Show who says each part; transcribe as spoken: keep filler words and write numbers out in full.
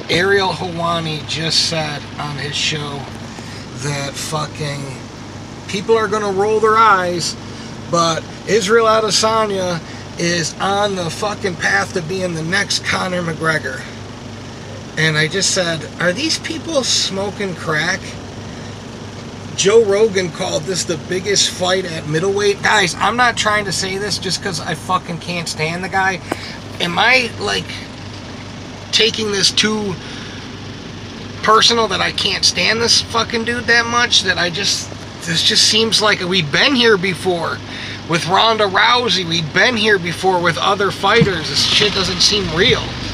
Speaker 1: Ariel Helwani just said on his show that fucking people are gonna roll their eyes, but Israel Adesanya is on the fucking path to being the next Conor McGregor. And I just said, are these people smoking crack? Joe Rogan called this the biggest fight at middleweight. Guys, I'm not trying to say this just because I fucking can't stand the guy. Am I, like, taking this too personal that I can't stand this fucking dude that much? That I just, this just seems like we've been here before with Ronda Rousey. We've been here before with other fighters. This shit doesn't seem real.